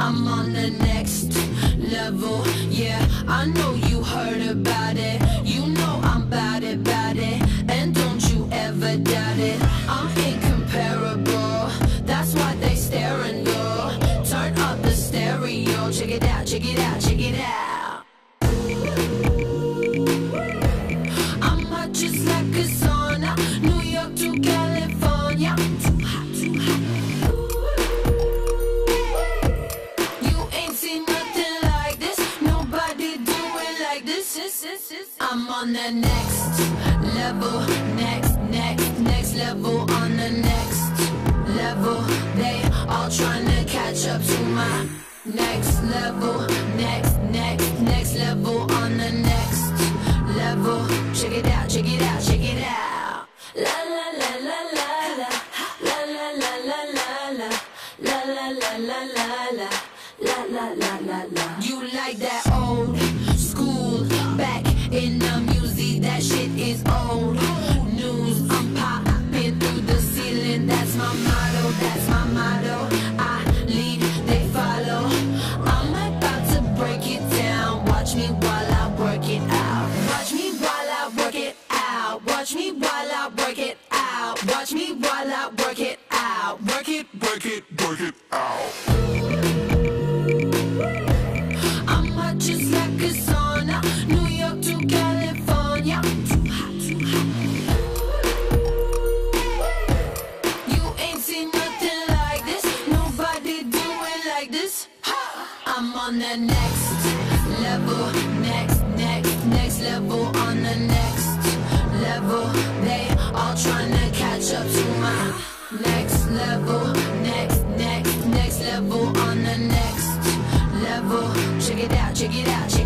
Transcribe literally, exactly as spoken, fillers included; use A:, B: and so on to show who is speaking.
A: I'm on the next level. Yeah, I know you heard about it. You know I'm bout it, bout it. And don't you ever doubt it. I'm incomparable. That's why they stare and go. Turn up the stereo. Check it out, check it out, check it out. I'm hot just like a sauna. New York to California. Too hot, too hot. I'm on the next level, next, next, next level, on the next level. They all trying to catch up to my next level, next, next, next level, on the next level. Check it out, check it out, check it out. La la la la la la, la la la la la la, la la la la la la, la la la la la. You like that old school back in the music, that shit is old news. I'm popping through the ceiling, that's my motto, that's my motto. I lead, they follow. I'm about to break it down. Watch me while I work it out. Watch me while I work it out. Watch me while I work it out. Watch me while I work it out. Work it, work it, work it out. I'm hot just like a sauna. New York to California. Too hot, too hot. You ain't seen nothing like this. Nobody do it like this. I'm on the next level, next, next, next level, on the next level. They all trying to catch up to my next level, next, next, next level, on the next level. Check it out, check it out, check it out.